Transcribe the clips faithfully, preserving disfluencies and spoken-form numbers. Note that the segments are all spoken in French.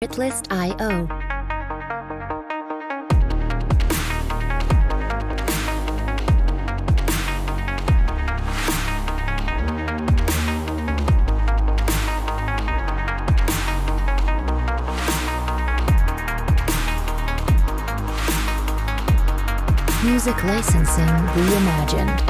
Artlist dot i o. Music licensing reimagined.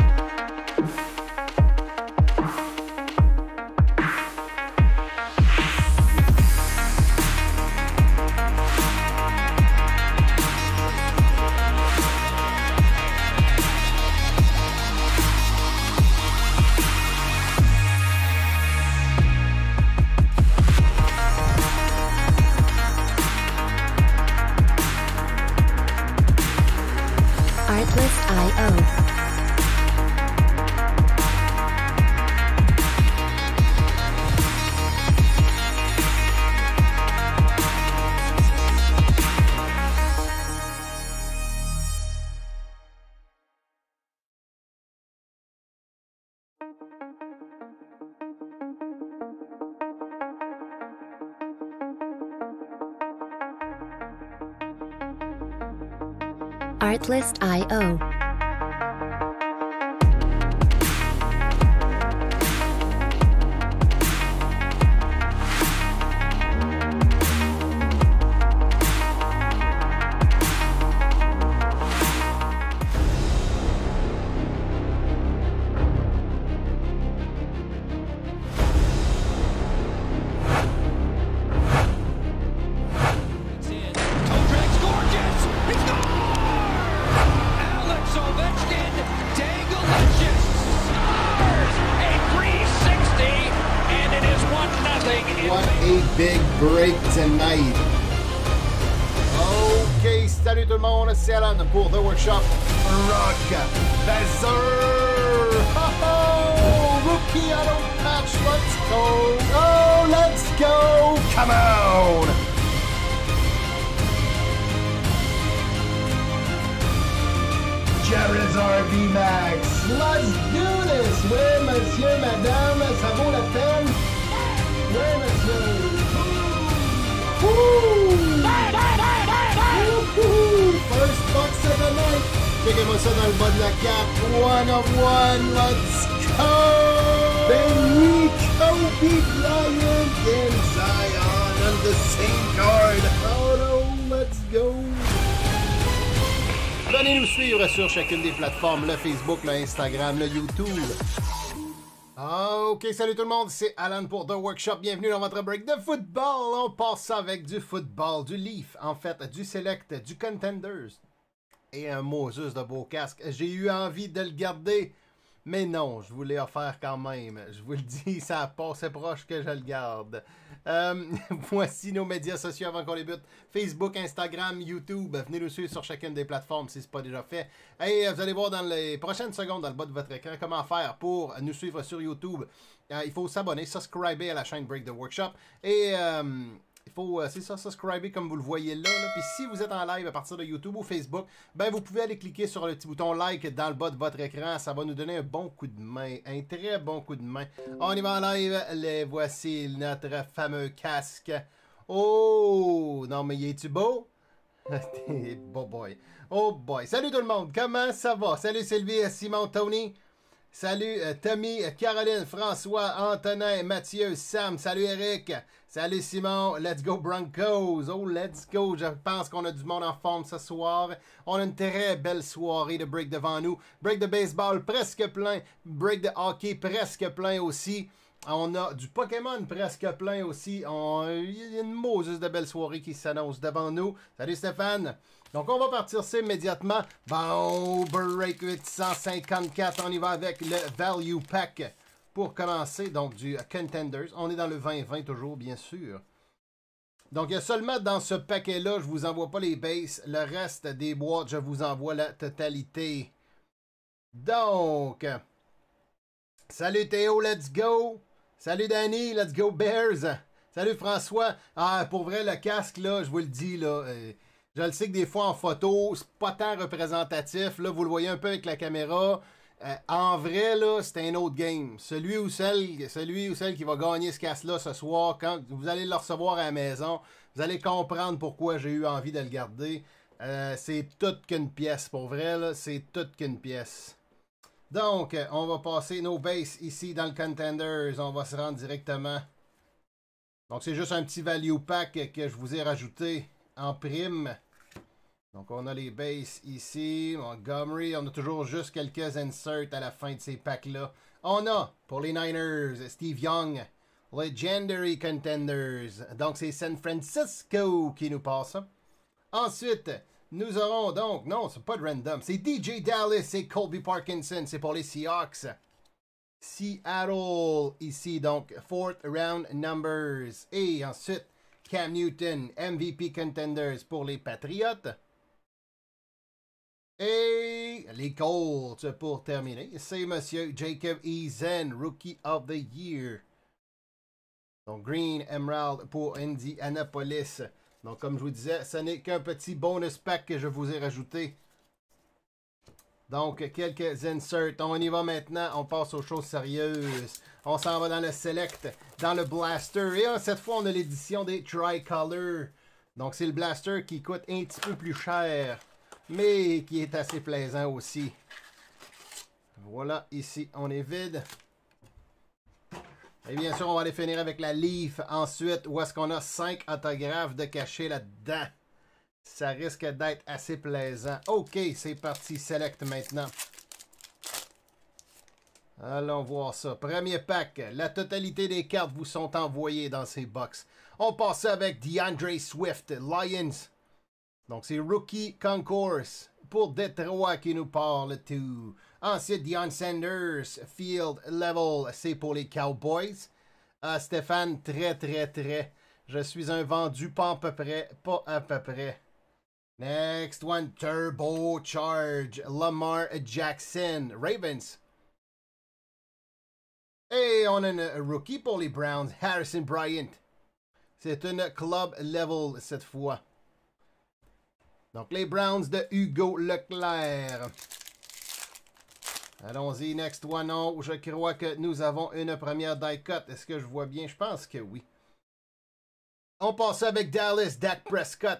Artlist dot i o. Artlist dot i o. What a big break tonight. OK, salut tout le monde, c'est Alan pour The Workshop Rock Bazaar. Oh, oh, rookie auto patch, let's go. Oh, let's go. Come on. Charizard V Max. Let's do this. Oui, monsieur, madame, ça vaut la peine. Oui, monsieur. Woo! Woo! First box of the night. Checkez-moi ça dans le bas de la carte. One of one. Let's go! Ben oui, Kobe Bryant and Zion on the same card. Oh no, let's go! Venez nous suivre sur chacune des plateformes, le Facebook, le Instagram, le YouTube. OK, salut tout le monde, c'est Alan pour The Workshop. Bienvenue dans votre break de football. On passe ça avec du football, du Leaf, en fait, du Select, du Contenders et un Moses de beau casque. J'ai eu envie de le garder, mais non, je vous l'ai offert quand même. Je vous le dis, ça a passé proche que je le garde. Euh, voici nos médias sociaux avant qu'on débute. Facebook, Instagram, YouTube. Venez nous suivre sur chacune des plateformes si ce n'est pas déjà fait. Et vous allez voir dans les prochaines secondes dans le bas de votre écran comment faire pour nous suivre sur YouTube. Euh, il faut s'abonner, subscriber à la chaîne Break the Workshop. Et euh, il faut, euh, c'est ça, subscriber comme vous le voyez là, là. Puis si vous êtes en live à partir de YouTube ou Facebook, ben vous pouvez aller cliquer sur le petit bouton like dans le bas de votre écran. Ça va nous donner un bon coup de main, un très bon coup de main. On y va en live. Les voici notre fameux casque. Oh, non mais il est-tu beau? Beau boy. Oh boy. Salut tout le monde. Comment ça va? Salut Sylvie, Simon, Tony. Salut euh, Tommy, Caroline, François, Antonin, Mathieu, Sam. Salut Eric. Salut Simon. Let's go Broncos. Oh, let's go. Je pense qu'on a du monde en forme ce soir. On a une très belle soirée de break devant nous. Break de baseball presque plein. Break de hockey presque plein aussi. On a du Pokémon presque plein aussi. On... Il y a une Moses de belle soirée qui s'annonce devant nous. Salut Stéphane. Donc on va partir ça immédiatement. Bon, break huit cent cinquante-quatre. On y va avec le Value Pack pour commencer. Donc du Contenders. On est dans le vingt vingt toujours, bien sûr. Donc il y a seulement dans ce paquet-là, je vous envoie pas les bases. Le reste des boîtes, je vous envoie la totalité. Donc, salut Théo, let's go. Salut Danny, let's go Bears. Salut François. Ah, pour vrai, le casque, là, je vous le dis, là, euh, je le sais que des fois en photo, c'est pas tant représentatif. Là, vous le voyez un peu avec la caméra. Euh, en vrai, là, c'est un autre game. Celui ou celle, celui ou celle qui va gagner ce casque-là ce soir, quand vous allez le recevoir à la maison, Vous allez comprendre pourquoi j'ai eu envie de le garder. Euh, c'est toute qu'une pièce, pour vrai, c'est toute qu'une pièce. Donc, on va passer nos bases ici dans le Contenders. On va se rendre directement. Donc, c'est juste un petit value pack que je vous ai rajouté en prime. Donc, on a les bases ici. Montgomery, on a toujours juste quelques inserts à la fin de ces packs-là. On a, pour les Niners, Steve Young, Legendary Contenders. Donc, c'est San Francisco qui nous passe ça. Ensuite, nous aurons donc, non, c'est pas de random, c'est D J Dallas et Colby Parkinson, c'est pour les Seahawks. Seattle, ici, donc, fourth round numbers. Et ensuite, Cam Newton, M V P Contenders pour les Patriots. Et les Colts pour terminer, c'est Monsieur Jacob Eason, Rookie of the Year. Donc, Green Emerald pour Indianapolis. Donc, comme je vous disais, ce n'est qu'un petit bonus pack que je vous ai rajouté. Donc, quelques inserts. On y va maintenant. On passe aux choses sérieuses. On s'en va dans le Select, dans le Blaster. Et cette fois, on a l'édition des Tricolor. Donc, c'est le Blaster qui coûte un petit peu plus cher, mais qui est assez plaisant aussi. Voilà, ici, on est vide. Et bien sûr, on va aller finir avec la Leaf ensuite, où est-ce qu'on a cinq autographes de cachés là-dedans. Ça risque d'être assez plaisant. OK, c'est parti. Select maintenant. Allons voir ça. Premier pack. La totalité des cartes vous sont envoyées dans ces box. On passe avec DeAndre Swift, Lions. Donc, c'est Rookie Concourse pour Détroit qui nous parle tout. Ensuite, Deion Sanders, Field Level, c'est pour les Cowboys. Uh, Stéphane, très, très, très. Je suis un vendu, pas à peu près, pas à peu près. Next one, Turbo Charge, Lamar Jackson, Ravens. Et on a un rookie pour les Browns, Harrison Bryant. C'est une club level cette fois. Donc les Browns de Hugo Leclerc. Allons-y, next one. Non, je crois que nous avons une première die cut. Est-ce que je vois bien? Je pense que oui. On passe avec Dallas, Dak Prescott.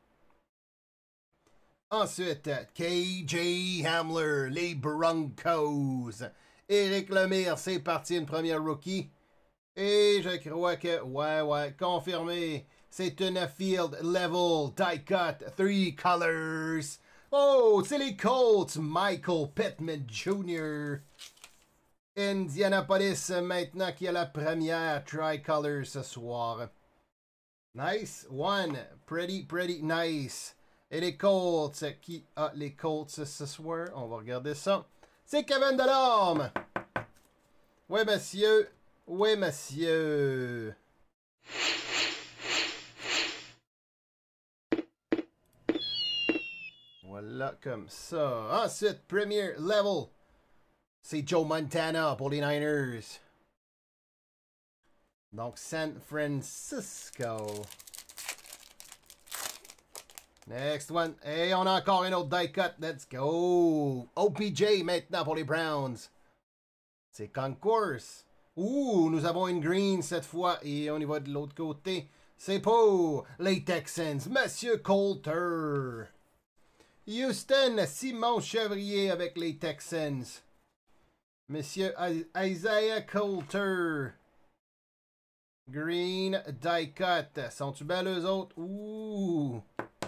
Ensuite, K J Hamler, les Broncos. Éric Lemire, c'est parti, une première rookie. Et je crois que, ouais, ouais, confirmé. C'est une field level die cut, three colors. Oh, c'est les Colts, Michael Pittman Junior Indianapolis, maintenant qui a la première tricolor ce soir. Nice one, pretty, pretty nice. Et les Colts, qui a les Colts ce soir? On va regarder ça. C'est Kevin Delorme. Oui, monsieur. Oui, monsieur. Voilà, comme ça. Ensuite, Premier Level. C'est Joe Montana pour les Niners. Donc, San Francisco. Next one. Et on a encore une autre die cut. Let's go. O P J maintenant pour les Browns. C'est Concourse. Ouh, nous avons une green cette fois. Et on y va de l'autre côté. C'est pour les Texans. Monsieur Coulter. Houston, Simon Chevrier avec les Texans. Monsieur Isaiah Coulter. Green die cut. Sont-tu belles eux autres? Ouh.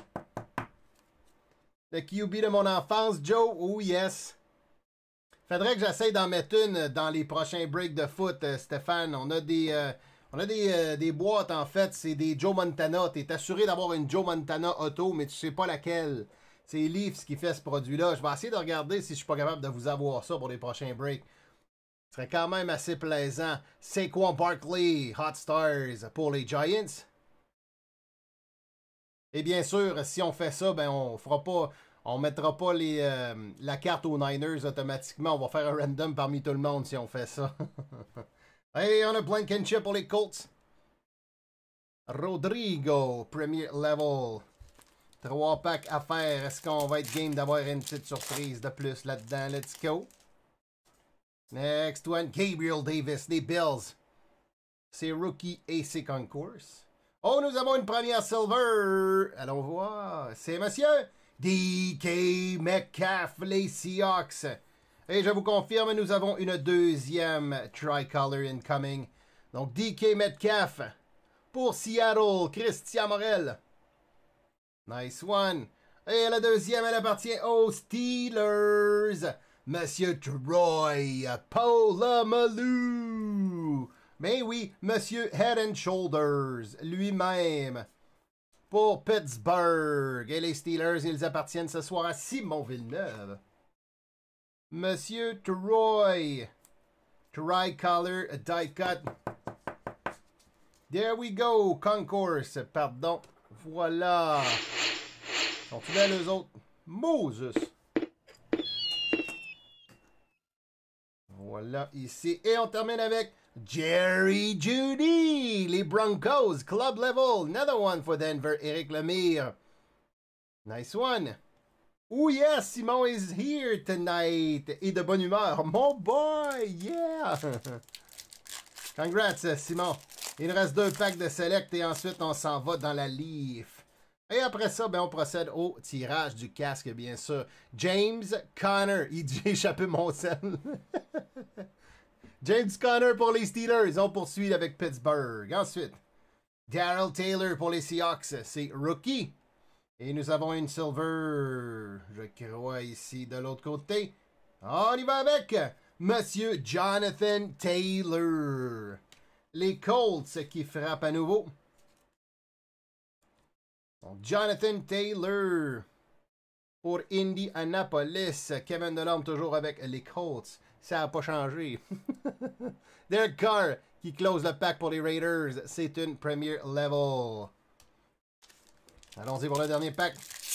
Le Q B de mon enfance, Joe. Oh yes. Faudrait que j'essaye d'en mettre une dans les prochains breaks de foot, euh, Stéphane. On a des, euh, on a des, euh, des boîtes en fait. C'est des Joe Montana. Tu es assuré d'avoir une Joe Montana auto, mais tu sais pas laquelle. C'est Leafs qui fait ce produit-là. Je vais essayer de regarder si je suis pas capable de vous avoir ça pour les prochains breaks. Ce serait quand même assez plaisant. Saquon Barkley, Hot Stars pour les Giants. Et bien sûr, si on fait ça, ben on fera pas, on mettra pas les, euh, la carte aux Niners automatiquement. On va faire un random parmi tout le monde si on fait ça. Et on a Blankenship pour les Colts. Rodrigo, Premier Level. Trois packs à faire. Est-ce qu'on va être game d'avoir une petite surprise de plus là-dedans? Let's go. Next one, Gabriel Davis, des Bills. C'est Rookie et c'est Concourse. Oh, nous avons une première silver. Allons voir. C'est monsieur D K Metcalf, les Seahawks. Et je vous confirme, nous avons une deuxième tricolor incoming. Donc, D K Metcalf pour Seattle, Christian Morel. Nice one. Et la deuxième, elle appartient aux Steelers. Monsieur Troy Polamalu. Mais oui, Monsieur Head and Shoulders, lui-même. Pour Pittsburgh. Et les Steelers, ils appartiennent ce soir à Simon Villeneuve. Monsieur Troy. Tricolor die cut. There we go. Concourse, pardon. Voilà. Sont-ils belles, eux autres? Moses. Voilà, ici. Et on termine avec Jerry Jeudy. Les Broncos, club level. Another one for Denver. Éric Lemire. Nice one. Oh yes, Simon is here tonight. Et de bonne humeur. Mon boy, yeah. Congrats, Simon. Il reste deux packs de select et ensuite on s'en va dans la Leaf. Et après ça, ben, on procède au tirage du casque, bien sûr. James Conner. Il dit, j'ai échappé mon sel. James Conner pour les Steelers. On poursuit avec Pittsburgh. Ensuite, Darrell Taylor pour les Seahawks. C'est rookie. Et nous avons une silver. Je crois ici de l'autre côté. On y va avec Monsieur Jonathan Taylor. Les Colts qui frappent à nouveau. Donc, Jonathan Taylor pour Indianapolis. Kevin Delorme toujours avec les Colts. Ça n'a pas changé. Derek Carr qui close le pack pour les Raiders. C'est une Premier Level. Allons-y pour le dernier pack.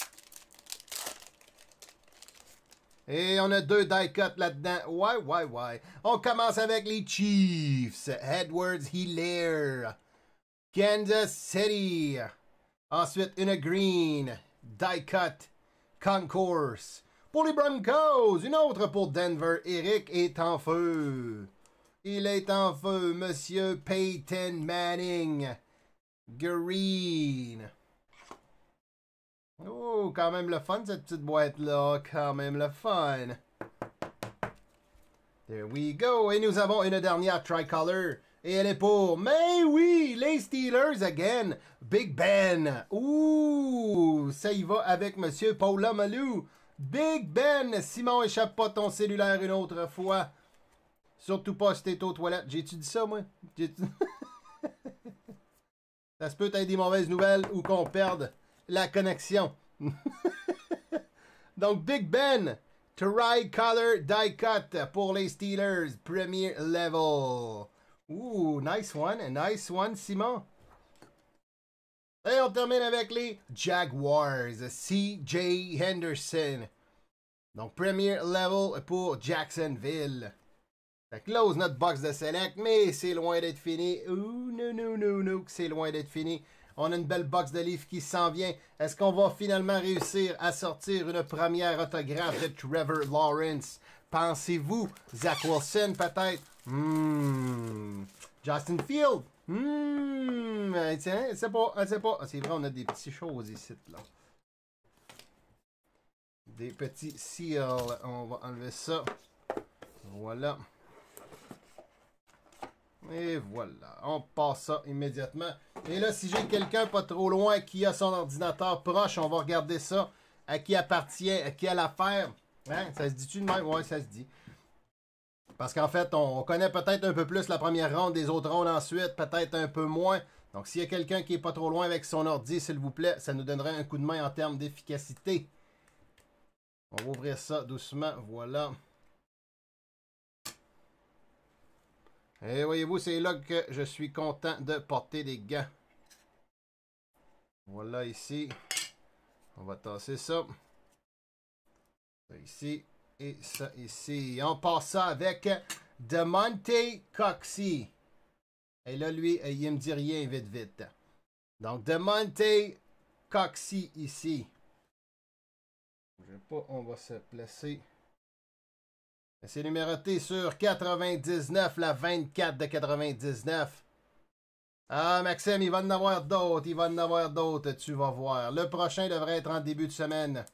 Et on a deux die cut là-dedans. Ouais, ouais, ouais. On commence avec les Chiefs. Edwards-Helaire. Kansas City. Ensuite, une green. Die cut. Concourse. Pour les Broncos. Une autre pour Denver. Eric est en feu. Il est en feu. Monsieur Peyton Manning. Green. Oh, quand même le fun, cette petite boîte-là. Quand même le fun. There we go. Et nous avons une dernière tricolor. Et elle est pour, mais oui, les Steelers again. Big Ben. Ouh, ça y va avec Monsieur Polamalu. Big Ben. Simon, échappe pas ton cellulaire une autre fois. Surtout pas si t'es aux toilettes. J'ai-tu dit ça, moi? Ça se peut être des mauvaises nouvelles ou qu'on perde la connexion. Donc, Big Ben, Tricolor die cut pour les Steelers, Premier Level. Ouh, nice one, nice one, Simon. Et on termine avec les Jaguars, C J Henderson. Donc, Premier Level pour Jacksonville. Ça close notre box de select, mais c'est loin d'être fini. Ouh, non, non, non, non, c'est loin d'être fini. On a une belle box de livres qui s'en vient. Est-ce qu'on va finalement réussir à sortir une première autographe de Trevor Lawrence? Pensez-vous? Zach Wilson, peut-être? Hmm. Justin Field? Hmm. Tiens, je sais pas, je sais pas. C'est vrai, on a des petites choses ici, là. Des petits seals. On va enlever ça. Voilà. Et voilà, on passe ça immédiatement. Et là, si j'ai quelqu'un pas trop loin qui a son ordinateur proche, on va regarder ça. À qui appartient, à qui a l'affaire. Hein? Ça se dit-tu de même? Oui, ça se dit. Parce qu'en fait, on connaît peut-être un peu plus la première ronde, des autres rondes ensuite, peut-être un peu moins. Donc, s'il y a quelqu'un qui est pas trop loin avec son ordi, s'il vous plaît, ça nous donnerait un coup de main en termes d'efficacité. On va ouvrir ça doucement, voilà. Et voyez-vous, c'est là que je suis content de porter des gants. Voilà ici. On va tasser ça. Ça ici. Et ça ici. On passe ça avec Damonte Coxie. Et là, lui, il me dit rien vite vite. Donc, Damonte Coxie ici. Je sais pas, on va se placer. C'est numéroté sur quatre-vingt-dix-neuf, la vingt-quatre de quatre-vingt-dix-neuf. Ah, Maxime, il va en avoir d'autres. Il va en avoir d'autres, tu vas voir. Le prochain devrait être en début de semaine.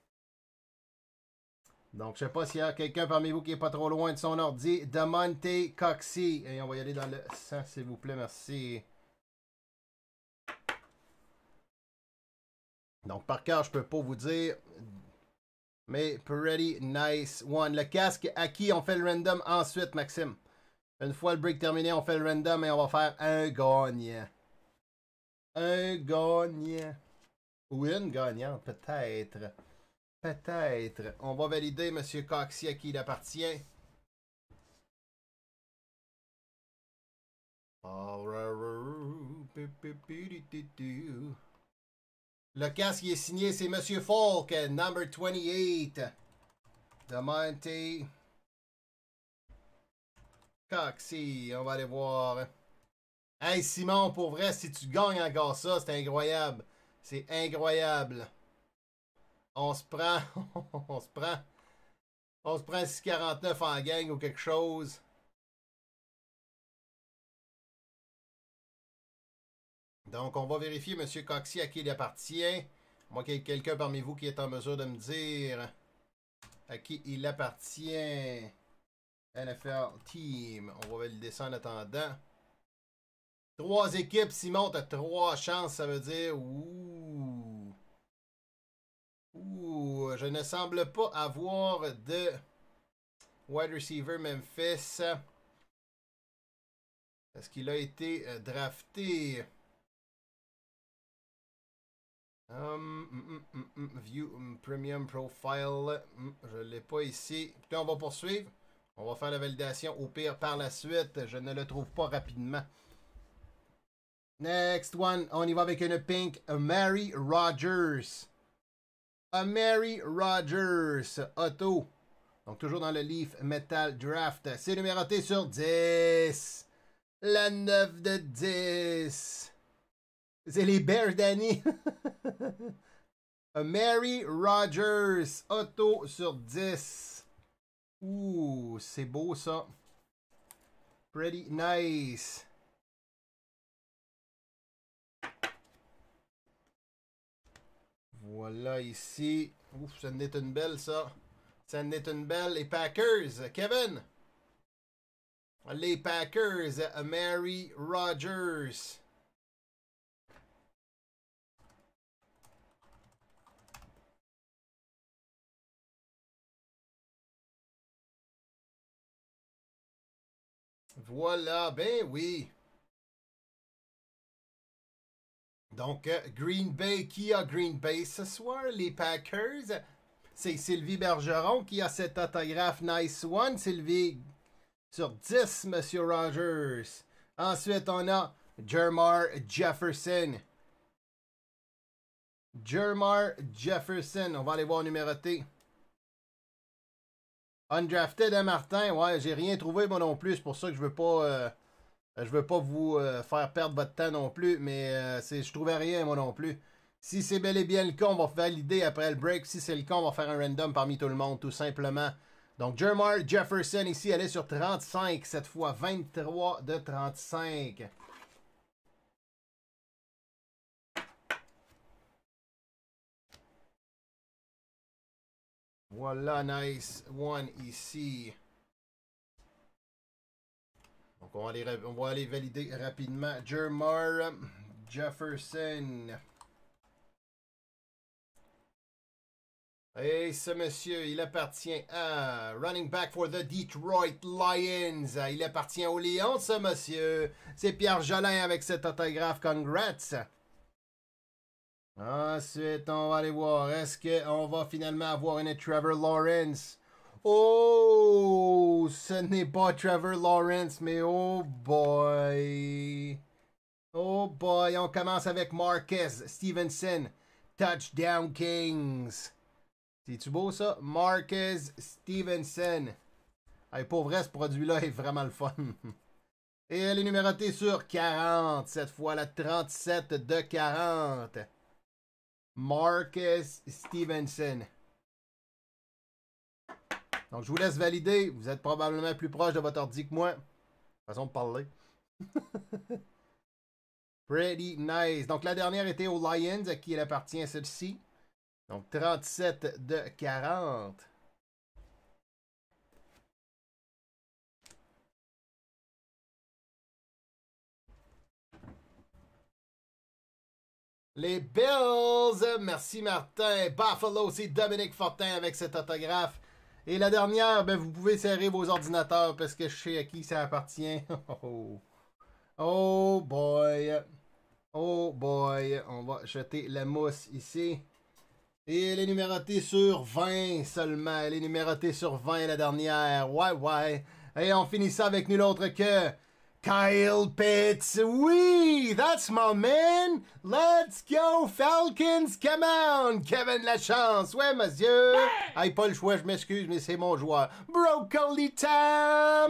Donc, je sais pas s'il y a quelqu'un parmi vous qui est pas trop loin de son ordi. DeMonte Coxey. Et on va y aller dans le sang, s'il vous plaît. Merci. Donc, par cœur, je peux pas vous dire. Mais pretty nice one. Le casque à qui on fait le random ensuite, Maxime? Une fois le break terminé, on fait le random et on va faire un gagnant. Un gagnant. Ou une gagnante, peut-être. Peut-être. On va valider M. Coxey à qui il appartient. Le casque qui est signé, c'est M. Falk, number twenty-eight. DeMonte Coxey, on va aller voir. Hey Simon, pour vrai, si tu gagnes encore ça, c'est incroyable. C'est incroyable. On se prend, on se prend, on se prend six quarante-neuf en gang ou quelque chose. Donc, on va vérifier M. Coxey à qui il appartient. Moi, qu'il y ait quelqu'un parmi vous qui est en mesure de me dire à qui il appartient. N F L Team. On va valider ça en attendant. Trois équipes, Simon, t'as trois chances, ça veut dire. Ouh. Ouh. Je ne semble pas avoir de wide receiver Memphis. Est-ce qu'il a été drafté? Um, mm, mm, mm, view um, Premium Profile. Mm, je ne l'ai pas ici. Puis on va poursuivre. On va faire la validation au pire par la suite. Je ne le trouve pas rapidement. Next one. On y va avec une pink. Amari Rogers. Amari Rogers. Auto. Donc toujours dans le Leaf Metal Draft. C'est numéroté sur dix. La neuf de dix. C'est les Bears, Danny. Amari Rogers. Auto sur dix. Ouh, c'est beau ça. Pretty nice. Voilà ici. Ouf, ça en est une belle ça. Ça en est une belle. Les Packers. Kevin. Les Packers. Amari Rogers. Voilà, ben oui. Donc, Green Bay, qui a Green Bay ce soir? Les Packers. C'est Sylvie Bergeron qui a cet autographe Nice One. Sylvie sur dix, Monsieur Rogers. Ensuite, on a Jermar Jefferson. Jermar Jefferson. On va aller voir numéroté. Undrafted, hein, Martin? Ouais, j'ai rien trouvé moi non plus. C'est pour ça que je veux pas... Euh, je veux pas vous euh, faire perdre votre temps non plus. Mais euh, je trouvais rien moi non plus. Si c'est bel et bien le cas, on va valider après le break. Si c'est le cas, on va faire un random parmi tout le monde, tout simplement. Donc, Jermar Jefferson, ici, elle est sur trente-cinq cette fois. vingt-trois de trente-cinq. Voilà, nice one ici. Donc, on va aller, on va aller valider rapidement. Jermar Jefferson. Et ce monsieur, il appartient à running back for the Detroit Lions. Il appartient aux Lions, ce monsieur. C'est Pierre Jolin avec cet autographe. Congrats. Ensuite, on va aller voir. Est-ce qu'on va finalement avoir une Trevor Lawrence? Oh, ce n'est pas Trevor Lawrence, mais oh boy. Oh boy, on commence avec Marquez Stevenson. Touchdown Kings. C'est-tu beau ça? Marquez Stevenson. Hey, pour vrai, ce produit-là est vraiment le fun. Et elle est numérotée sur quarante. Cette fois, la trente-sept de quarante. Marquez Stevenson. Donc, je vous laisse valider. Vous êtes probablement plus proche de votre ordi que moi. Façon de parler. Pretty nice. Donc, la dernière était aux Lions, à qui elle appartient celle-ci. Donc, trente-sept de quarante. Les Bills, merci Martin. Buffalo, c'est Dominique Fortin avec cet autographe. Et la dernière, ben, vous pouvez serrer vos ordinateurs parce que je sais à qui ça appartient. Oh, oh boy. Oh boy. On va jeter la mousse ici. Et elle est numérotée sur vingt seulement. Elle est numérotée sur vingt la dernière. Ouais, ouais. Et on finit ça avec nul autre que Kyle Pitts. Oui, that's my man. Let's go Falcons. Come on. Kevin Lachance. Ouais, monsieur. Hey, pas le choix, je m'excuse, mais c'est mon joueur. Broccoli Tam.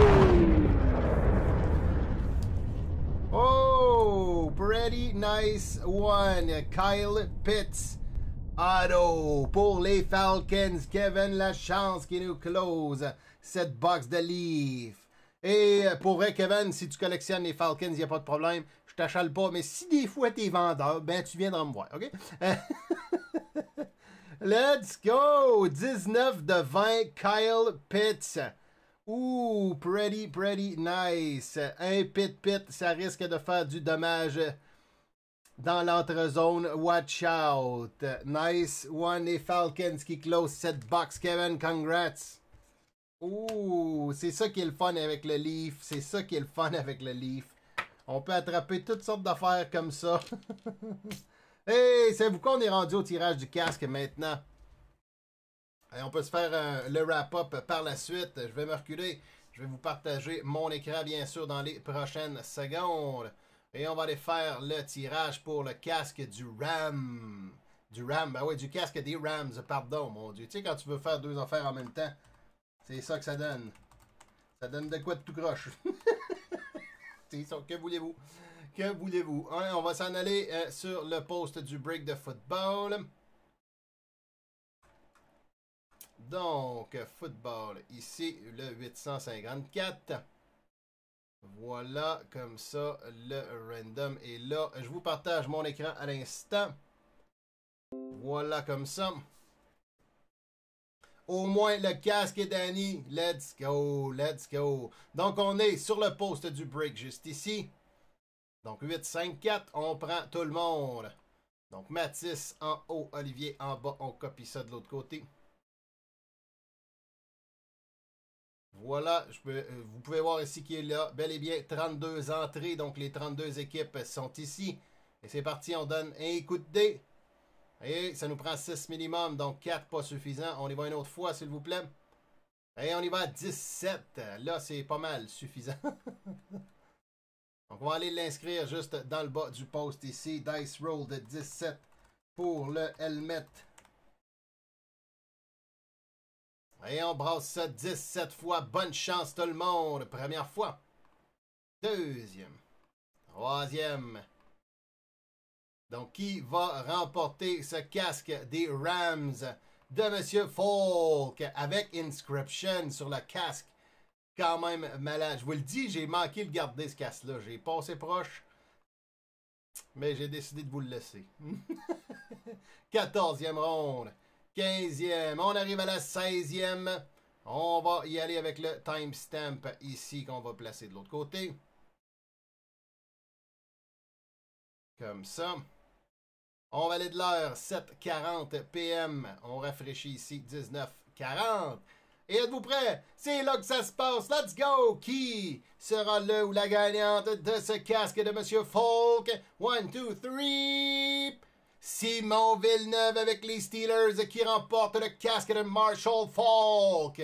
Oh, pretty nice one. Kyle Pitts. Auto pour les Falcons. Kevin Lachance qui nous close cette box de livres. Et pour vrai, Kevin, si tu collectionnes les Falcons, il n'y a pas de problème. Je t'achale pas. Mais si des fois tu es vendeur, ben tu viendras me voir, OK? Let's go! dix-neuf de vingt, Kyle Pitts. Ouh, pretty, pretty nice. Un pit-pit, ça risque de faire du dommage dans l'entrezone. Watch out. Nice one. Les Falcons qui close cette box, Kevin. Congrats. Ouh, c'est ça qui est le fun avec le Leaf. C'est ça qui est le fun avec le Leaf. On peut attraper toutes sortes d'affaires comme ça. Hey, savez-vous qu'on est rendu au tirage du casque maintenant? Et on peut se faire euh, le wrap-up par la suite. Je vais me reculer. Je vais vous partager mon écran, bien sûr, dans les prochaines secondes. Et on va aller faire le tirage pour le casque du Ram. Du Ram, ben oui, du casque des Rams, pardon, mon Dieu. Tu sais, quand tu veux faire deux affaires en même temps, c'est ça que ça donne. Ça donne de quoi de tout croche. C'est ça, que voulez-vous? Que voulez-vous? Hein, on va s'en aller euh, sur le post du break de football. Donc, football, ici, le huit cent cinquante-quatre. Voilà, comme ça, le random est là. Je vous partage mon écran à l'instant. Voilà, comme ça. Au moins, le casque est Danny. Let's go, let's go. Donc, on est sur le poste du break juste ici. Donc, huit cinq quatre, on prend tout le monde. Donc, Mathis en haut, Olivier en bas. On copie ça de l'autre côté. Voilà, je peux, vous pouvez voir ici qu'il est là. Bel et bien, trente-deux entrées. Donc, les trente-deux équipes sont ici. Et c'est parti, on donne un coup de dé. Et ça nous prend six minimum, donc quatre pas suffisant. On y va une autre fois, s'il vous plaît. Et on y va à dix-sept. Là, c'est pas mal suffisant. Donc, on va aller l'inscrire juste dans le bas du post ici. Dice roll de dix-sept pour le helmet. Et on brasse ça dix-sept fois. Bonne chance tout le monde. Première fois. Deuxième. Troisième. Donc, qui va remporter ce casque des Rams de M. Falk avec Inscription sur le casque? Quand même malade. Je vous le dis, j'ai manqué de garder ce casque-là. J'ai passé proche, mais j'ai décidé de vous le laisser. quatorzième ronde. quinzième. On arrive à la seizième. On va y aller avec le timestamp ici qu'on va placer de l'autre côté. Comme ça. On valide l'heure, sept quarante p m On rafraîchit ici, dix-neuf quarante. Et êtes-vous prêts? C'est là que ça se passe. Let's go! Qui sera le ou la gagnante de ce casque de M. Falk? One, two, three. Simon Villeneuve avec les Steelers qui remporte le casque de Marshall Falk.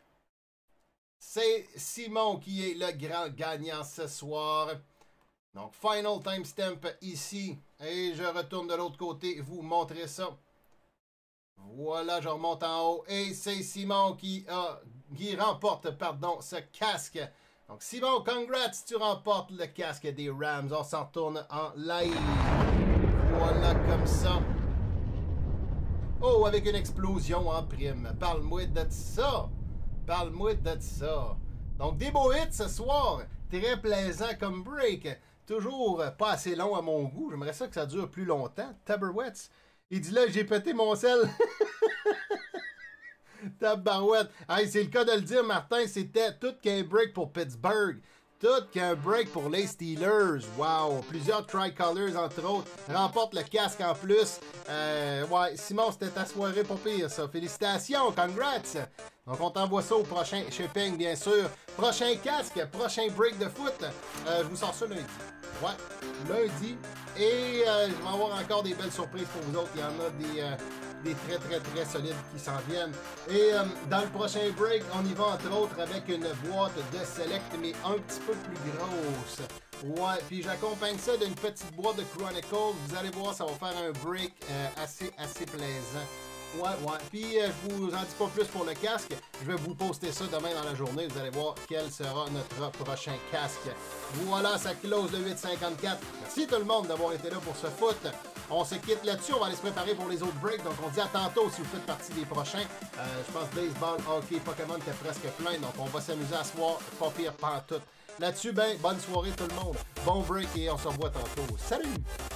C'est Simon qui est le grand gagnant ce soir. Donc, final timestamp ici. Et je retourne de l'autre côté, vous montrer ça. Voilà, je remonte en haut. Et c'est Simon qui, a, qui remporte pardon, ce casque. Donc, Simon, congrats, tu remportes le casque des Rams. On s'en retourne en live. Voilà, comme ça. Oh, avec une explosion en prime. Parle-moi de ça. Parle-moi de ça. Donc, des beaux hits ce soir. Très plaisant comme break. toujours pas assez long à mon goût. J'aimerais ça que ça dure plus longtemps. Tabarouettes. Il dit là, j'ai pété mon sel. Tabarouette. Hey, c'est le cas de le dire, Martin. C'était tout qu'un break pour Pittsburgh. Tout qu'un break pour les Steelers. Wow. Plusieurs tricolors, entre autres. Remporte le casque en plus. Euh, ouais, Simon, c'était ta soirée pour pire, ça. Félicitations. Congrats. Donc, on t'envoie ça au prochain shipping, bien sûr. Prochain casque, prochain break de foot. Euh, je vous sors ça lundi. Ouais, lundi. Et euh, je vais avoir encore des belles surprises pour vous autres. Il y en a des, euh, des très, très, très solides qui s'en viennent. Et euh, dans le prochain break, on y va entre autres avec une boîte de Select, mais un petit peu plus grosse. Ouais, puis j'accompagne ça d'une petite boîte de Chronicles. Vous allez voir, ça va faire un break euh, assez, assez plaisant. Ouais, ouais. Puis, euh, je vous en dis pas plus pour le casque. Je vais vous poster ça demain dans la journée. Vous allez voir quel sera notre prochain casque. Voilà, ça close le huit cinquante-quatre. Merci tout le monde d'avoir été là pour ce foot. On se quitte là-dessus. On va aller se préparer pour les autres breaks. Donc, on dit à tantôt si vous faites partie des prochains. Euh, je pense baseball, hockey, Pokémon était presque plein. Donc, on va s'amuser à se voir. Pas pire pantoute. Là-dessus, ben, bonne soirée tout le monde. Bon break et on se revoit tantôt. Salut!